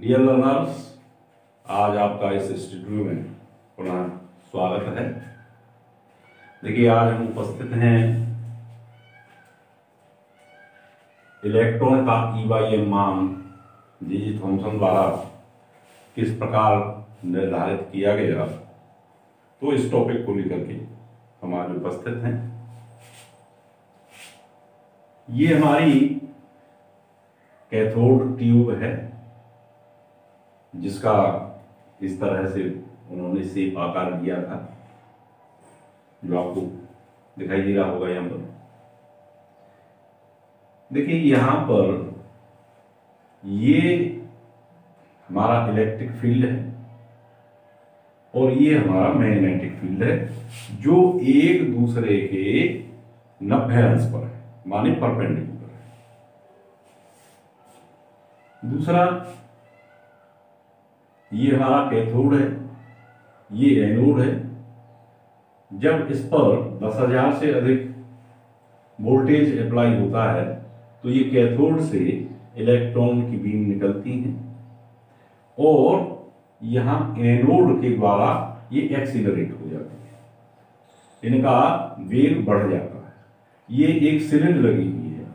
Dear learners, आज आपका इस स्टूडियो में पुनः स्वागत है। देखिए, आज हम उपस्थित हैं इलेक्ट्रॉन का E/m मान जी थॉमसन द्वारा किस प्रकार निर्धारित किया गया, तो इस टॉपिक को लेकर के हम आज उपस्थित हैं। ये हमारी कैथोड ट्यूब है, जिसका इस तरह से उन्होंने शेप आकार दिया था, जो आपको दिखाई दे रहा होगा यहाँ पर। देखिए, यहाँ पर ये हमारा इलेक्ट्रिक फील्ड है और ये हमारा मैग्नेटिक फील्ड है, जो एक दूसरे के 90 अंश पर है, माने परपेंडिकुलर है। दूसरा, ये हमारा कैथोड है, ये एनोड है। जब इस पर 10,000 से अधिक वोल्टेज अप्लाई होता है तो ये कैथोड से इलेक्ट्रॉन की बीम निकलती हैं और यहाँ एनोड के द्वारा ये एक्सीलरेट हो जाती है, इनका वेग बढ़ जाता है। ये एक सिरिंज लगी हुई है,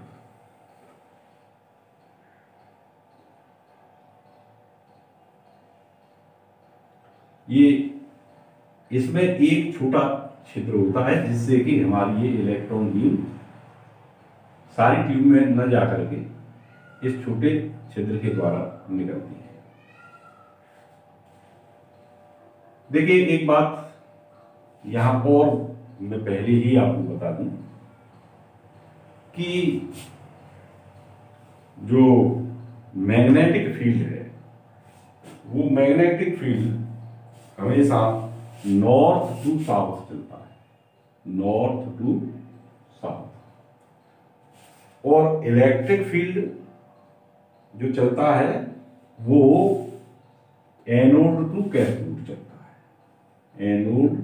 ये इसमें एक छोटा छिद्र होता है, जिससे कि हमारी ये इलेक्ट्रॉन बीम सारी ट्यूब में न जाकर के इस छोटे छिद्र के द्वारा निकलती है। देखिए, एक बात यहां और मैं पहले ही आपको बता दूं कि जो मैग्नेटिक फील्ड है, वो मैग्नेटिक फील्ड हमेशा नॉर्थ टू साउथ चलता है, नॉर्थ टू साउथ। और इलेक्ट्रिक फील्ड जो चलता है वो एनोड टू कैथोड चलता है, एनोड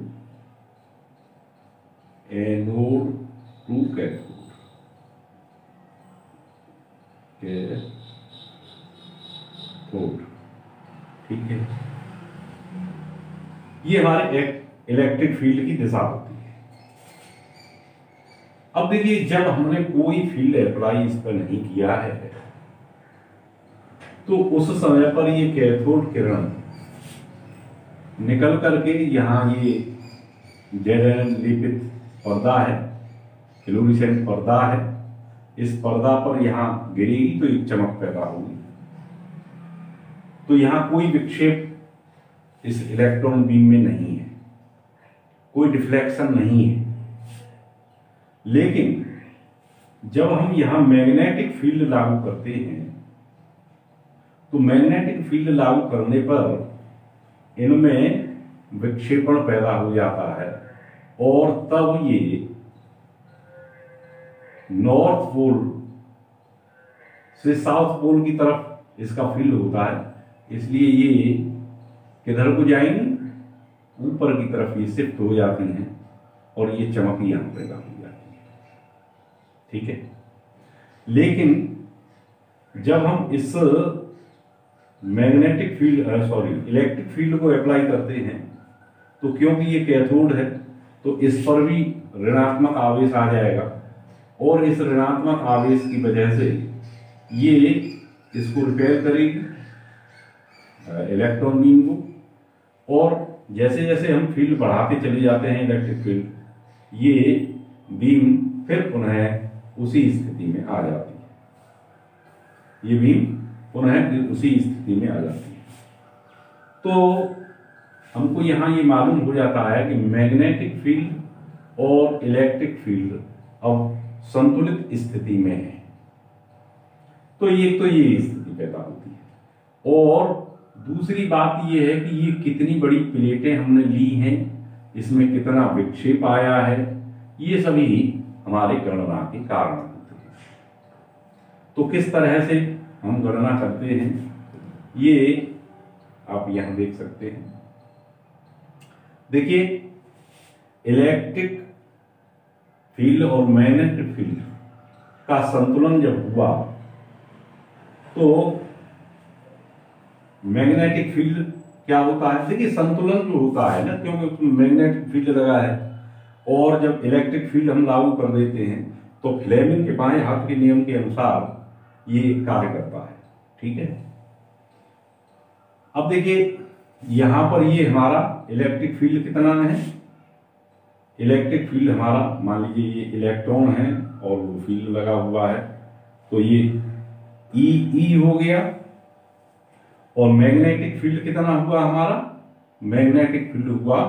टू कैथोड। ठीक है, ये हमारे इलेक्ट्रिक फील्ड की दिशा होती है। अब देखिए, जब हमने कोई फील्ड अप्लाई इस पर नहीं किया है तो उस समय पर ये कैथोड किरण निकल करके यहाँ ये जेड लेपित पर्दा है, फ्लोरेसेंट पर्दा है, इस पर्दा पर यहाँ गिरेगी तो एक चमक पैदा होगी। तो यहाँ कोई विक्षेप इस इलेक्ट्रॉन बीम में नहीं है, कोई डिफ्लेक्शन नहीं है। लेकिन जब हम यहां मैग्नेटिक फील्ड लागू करते हैं तो मैग्नेटिक फील्ड लागू करने पर इनमें विक्षेपण पैदा हो जाता है और तब ये नॉर्थ पोल से साउथ पोल की तरफ इसका फील्ड होता है, इसलिए ये किधर को जाएंगी, ऊपर की तरफ ये शिफ्ट हो जाती हैं और ये चमक यहां पैदा हो जाती है। ठीक है, लेकिन जब हम इस मैग्नेटिक फील्ड इलेक्ट्रिक फील्ड को अप्लाई करते हैं तो क्योंकि ये कैथोड है तो इस पर भी ऋणात्मक आवेश आ जाएगा और इस ऋणात्मक आवेश की वजह से ये इसको रिपेयर करेगी इलेक्ट्रॉन बीम को, और जैसे जैसे हम फील्ड बढ़ाते चले जाते हैं इलेक्ट्रिक फील्ड, ये बीम फिर पुनः उसी स्थिति में आ जाती है, ये बीम पुनः उसी स्थिति में आ जाती है। तो हमको यहाँ ये मालूम हो जाता है कि मैग्नेटिक फील्ड और इलेक्ट्रिक फील्ड अब संतुलित स्थिति में है। तो ये स्थिति पैदा होती है। और दूसरी बात यह है कि ये कितनी बड़ी प्लेटें हमने ली हैं, इसमें कितना विक्षेप आया है, ये सभी हमारे गणना के कारण होते हैं। तो किस तरह से हम गणना करते हैं ये आप यहां देख सकते हैं। देखिए, इलेक्ट्रिक फील्ड और मैग्नेटिक फील्ड का संतुलन जब हुआ तो मैग्नेटिक फील्ड क्या होता है, देखिए संतुलन जो होता है ना, क्योंकि उसमें मैग्नेटिक फील्ड लगा है, और जब इलेक्ट्रिक फील्ड हम लागू कर देते हैं तो फ्लेमिंग के बाएं हाथ के नियम के अनुसार ये कार्य करता है। ठीक है, अब देखिए यहां पर ये हमारा इलेक्ट्रिक फील्ड कितना है, इलेक्ट्रिक फील्ड हमारा मान लीजिए ये इलेक्ट्रॉन है और वो फील्ड लगा हुआ है, तो ये ई हो गया। और मैग्नेटिक फील्ड कितना हुआ हमारा, मैग्नेटिक फील्ड हुआ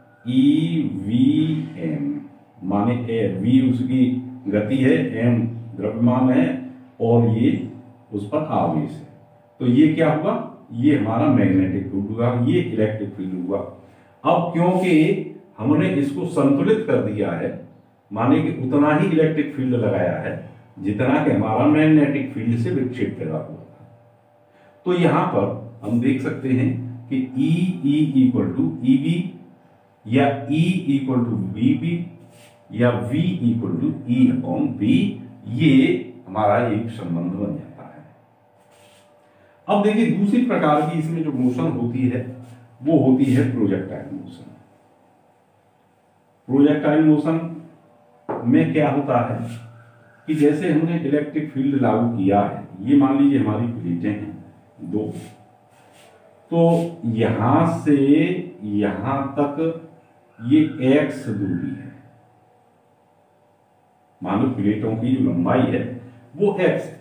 EVM, माने ए वी उसकी गति है, एम द्रव्यमान है, और ये उस पर आवेश है। तो ये क्या हुआ, ये हमारा मैग्नेटिक फील्ड हुआ, ये इलेक्ट्रिक फील्ड हुआ। अब क्योंकि हमने इसको संतुलित कर दिया है, माने कि उतना ही इलेक्ट्रिक फील्ड लगाया है जितना कि हमारा मैग्नेटिक फील्ड से विक्षेप पैदा हुआ था। तो यहां पर हम देख सकते हैं कि E इक्वल टू EB या E इक्वल टू VB या V इक्वल टू E/B, ये हमारा एक संबंध बन जाता है। अब देखिए दूसरी प्रकार की इसमें जो मोशन होती है वो होती है प्रोजेक्टाइल मोशन। प्रोजेक्टाइल मोशन में क्या होता है कि जैसे हमने इलेक्ट्रिक फील्ड लागू किया है, ये मान लीजिए हमारी प्लेटें हैं दो, तो यहां से यहां तक ये x दूरी है, मान लो प्लेटों की जो लंबाई है वो x है,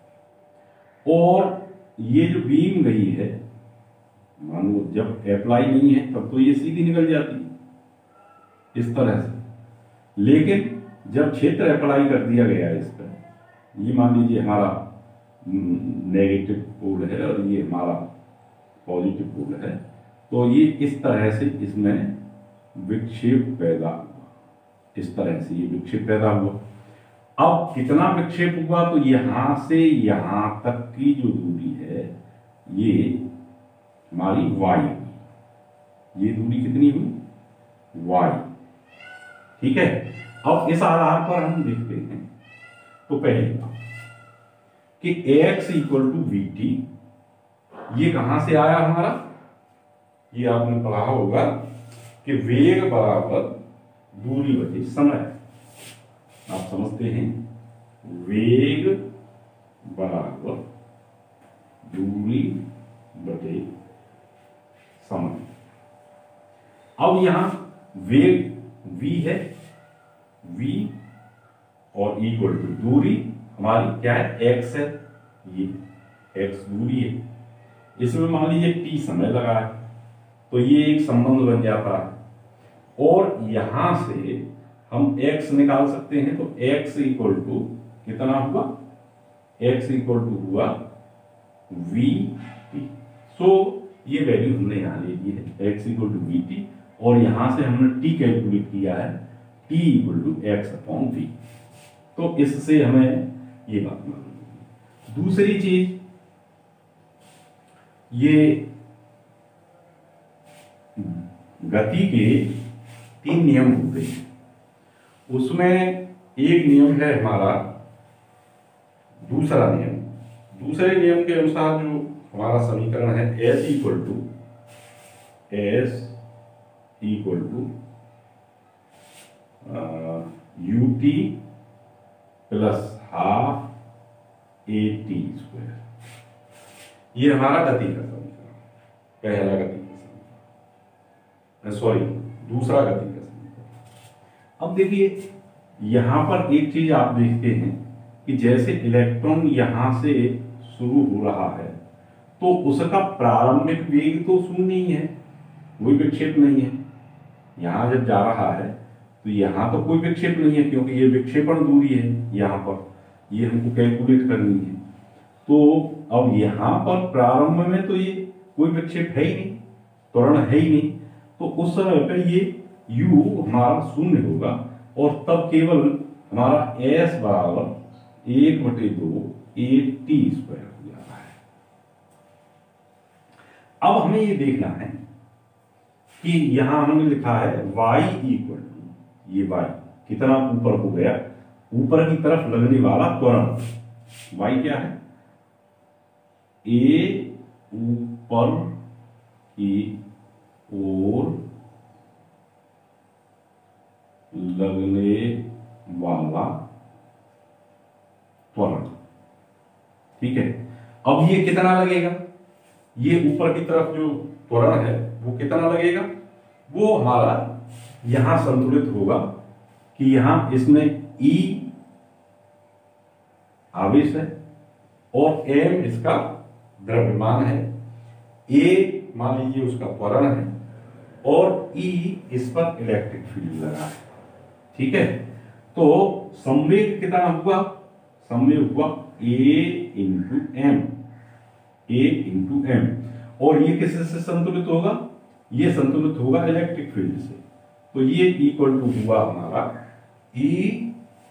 और ये जो बीम गई है, मान लो जब अप्लाई नहीं है तब तो ये सीधी निकल जाती है इस तरह से, लेकिन जब क्षेत्र अप्लाई कर दिया गया इस पर, ये मान लीजिए हमारा नेगेटिव पोल है और ये हमारा पॉजिटिव पोल है, तो ये इस तरह से इसमें विक्षेप पैदा हुआ, इस तरह से ये विक्षेप पैदा हुआ। अब कितना विक्षेप हुआ, तो यहां से यहां तक की जो दूरी है ये हमारी y हुई, ये दूरी कितनी हुई, y। ठीक है, अब इस आधार पर हम देखते हैं, तो पहली बात कि x इक्वल टू VT, ये कहां से आया हमारा, ये आपने पढ़ा होगा कि वेग बराबर दूरी बटे समय। आप समझते हैं, वेग बराबर दूरी बटे समय। अब यहां वेग v है, v और इक्वल टू दूरी हमारी क्या है, x है, ये x दूरी है, इसमें मान लीजिए t समय लगा है, तो ये एक संबंध बन जाता है। और यहां से हम x निकाल सकते हैं, तो x इक्वल टू कितना हुआ, x इक्वल टू हुआ VT। सो ये वैल्यू हमने यहां ले ली है, x इक्वल टू VT, और यहां से हमने t कैलकुलेट किया है, t इक्वल टू x/v। तो इससे हमें ये बात मालूम। दूसरी चीज, ये गति के 3 नियम होते हैं, उसमें एक नियम है हमारा दूसरा नियम। दूसरे नियम के अनुसार जो हमारा समीकरण है S equal to UT plus half AT square, ये हमारा गति का समीकरण, पहला गति का समीकरण, सॉरी दूसरा गति का समीकरण। अब देखिए यहां पर एक चीज आप देखते हैं कि जैसे इलेक्ट्रॉन यहां से शुरू हो रहा है तो उसका प्रारंभिक वेग तो शून्य ही है, कोई विक्षेप नहीं है। यहां जब जा रहा है तो यहां तो कोई विक्षेप नहीं है, क्योंकि ये विक्षेपण दूरी है, यहां पर ये हमको कैलकुलेट करनी है। तो अब यहां पर प्रारंभ में तो ये कोई विक्षेप है ही नहीं, त्वरण है ही नहीं, तो उस समय पर ये u हमारा शून्य होगा, और तब केवल हमारा s बराबर 1/2 AT स्क्वायर हो जाता है। अब हमें ये देखना है कि यहां हमने लिखा है y इक्वल टू, ये y कितना ऊपर हो गया, ऊपर की तरफ लगने वाला त्वरण y क्या है, a पर की ओर लगने वाला त्वरण। ठीक है, अब ये कितना लगेगा, ये ऊपर की तरफ जो त्वरण है वो कितना लगेगा, वो हमारा यहां संतुलित होगा कि यहां इसमें E आवेश है और m इसका द्रव्यमान है, A मान लीजिए उसका त्वरण है और E इस पर इलेक्ट्रिक फील्ड लगा है। ठीक है, तो संवेग कितना हुआ, संवेग हुआ A इंटू M, और ये किससे संतुलित होगा, ये संतुलित होगा इलेक्ट्रिक फील्ड से। तो ये इक्वल टू हुआ हमारा E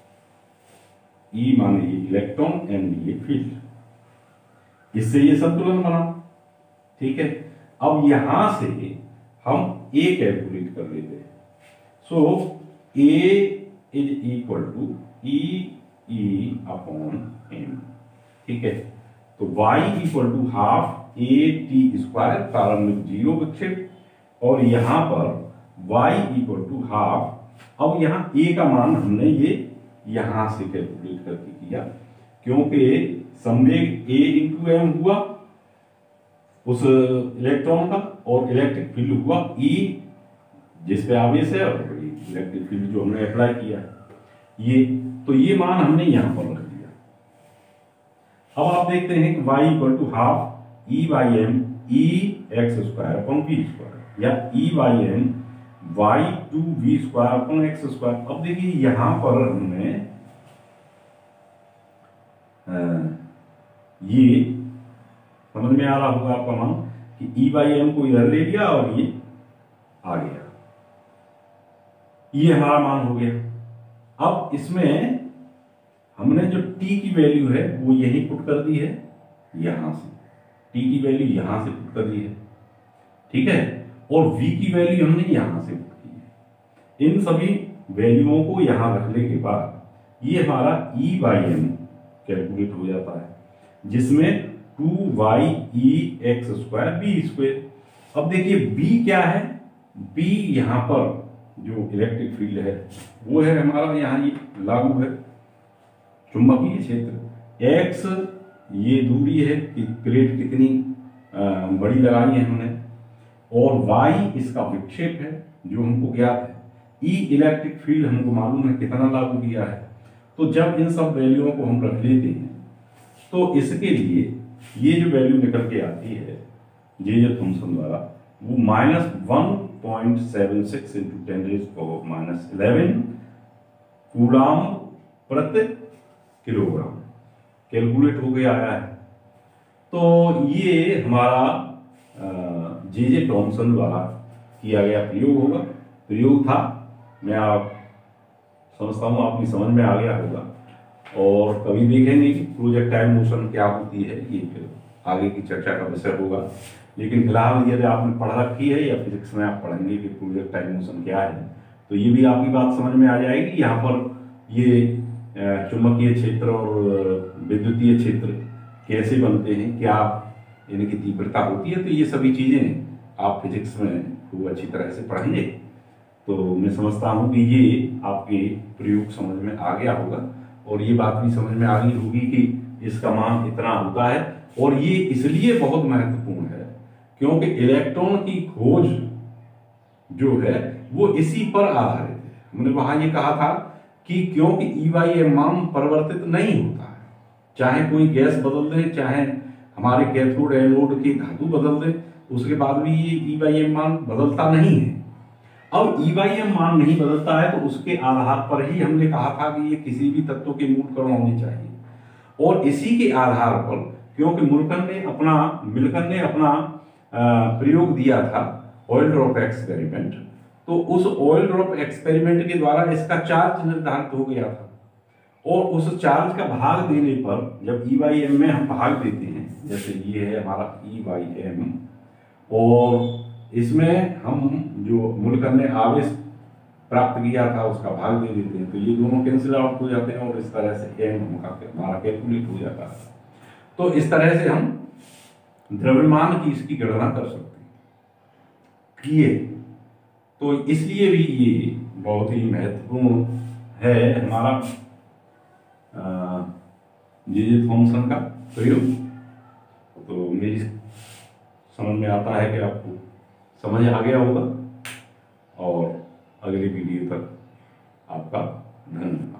माने ये इलेक्ट्रॉन, M ये फील्ड, इससे ये संतुलन बना। ठीक है, अब यहां से हम A कैलकुलेट कर लेते हैं। So A is equal to E upon M। ठीक है, तो y equal to half AT², प्रारंभिक जीरो विक्षेप, और यहां पर y इक्वल टू हाफ, अब यहां A का मान हमने ये यहां से कैलकुलेट करके किया, क्योंकि संवेग A इंटू एम हुआ उस इलेक्ट्रॉन का, और इलेक्ट्रिक फील्ड हुआ E जिस पे आवेश है, और इलेक्ट्रिक फील्ड जो हमने अप्लाई किया ये, तो ये मान हमने यहां पर रख दिया। अब आप देखते हैं कि y equal to half E/m EX² upon V², या E/m Y2V² अपॉन X²। अब देखिए यहां पर हमने ये समझ में आ रहा होगा आपका मान कि E/m को इधर ले लिया और ये आ गया, ये हमारा मान हो गया। अब इसमें हमने जो t की वैल्यू है वो यही पुट कर दी है, यहां से t की वैल्यू यहां से पुट कर दी है। ठीक है, और v की वैल्यू हमने यहां से पुट की है। इन सभी वैल्यूओं को यहां रखने के बाद ये हमारा E/m कैलकुलेट हो जाता है, जिसमें 2yEx² B²। अब देखिए b क्या है, b यहां पर जो इलेक्ट्रिक फील्ड है वो है हमारा, यहां ये लागू है चुंबकीय क्षेत्र। x ये दूरी है कि प्लेट कितनी बड़ी लगाई है हमने, और y इसका विक्षेप है जो हमको ज्ञात है, E इलेक्ट्रिक फील्ड हमको मालूम है कितना लागू किया है। तो जब इन सब वैल्यूओं को हम रख लेते हैं तो इसके लिए ये जो वैल्यू निकल के आती है जे थॉमसन द्वारा, वो -1.76 इंटू 10⁻⁻11 कूलाम प्रति किलोग्राम कैलकुलेट हो गया आया है। तो ये हमारा जे थॉमसन द्वारा किया गया प्रयोग था। मैं आप समझता हूँ आपकी समझ में आ गया होगा, और कभी देखेंगे कि प्रोजेक्टाइल मोशन क्या होती है, ये फिर आगे की चर्चा का विषय होगा। लेकिन फिलहाल यदि आपने पढ़ रखी है या फिजिक्स में आप पढ़ेंगे कि प्रोजेक्टाइल मोशन क्या है, तो ये भी आपकी बात समझ में आ जाएगी। यहाँ पर ये चुंबकीय क्षेत्र और विद्युतीय क्षेत्र कैसे बनते हैं, क्या इनकी तीव्रता होती है, तो ये सभी चीजें आप फिजिक्स में खूब अच्छी तरह से पढ़ेंगे। तो मैं समझता हूँ कि ये आपके प्रयोग समझ में आ गया होगा, और ये बात भी समझ में आ गई होगी कि इसका मान इतना होता है। और ये इसलिए बहुत महत्वपूर्ण है क्योंकि इलेक्ट्रॉन की खोज जो है वो इसी पर आधारित है। हमने वहां ये कहा था कि क्योंकि E/m मान परिवर्तित नहीं होता है, चाहे कोई गैस बदल दे, चाहे हमारे कैथोड एनोड की धातु बदल दे, उसके बाद भी ये E/m मान बदलता नहीं है। अब E/m मान नहीं बदलता है तो उसके आधार पर ही हमने कहा था कि ये किसी भी तत्व के मूल कण होने चाहिए, और इसी के आधार पर क्योंकि मिल्टन ने अपना प्रयोग दिया था ऑयल ड्रॉप एक्सपेरिमेंट, तो उस ऑयल ड्रॉप एक्सपेरिमेंट के द्वारा इसका चार्ज निर्धारित हो गया था, और उस चार्ज का भाग देने पर जब E/m में हम भाग देते हैं, जैसे ये है हमारा E/m, और इसमें हम जो मिल्टन ने आवेश प्राप्त किया था उसका भाग दे देते हैं, तो ये दोनों कैंसिल आउट हो जाते हैं, और इस तरह से m हमारा कैलकुलेट हो जाता है। तो इस तरह से हम द्रव्यमान की इसकी गणना कर सकते हैं। किए तो इसलिए भी ये बहुत ही महत्वपूर्ण है हमारा जे थॉमसन का प्रयोग। तो मेरी समझ में आता है कि आपको समझ आ गया होगा, और अगले वीडियो तक आपका धन्यवाद।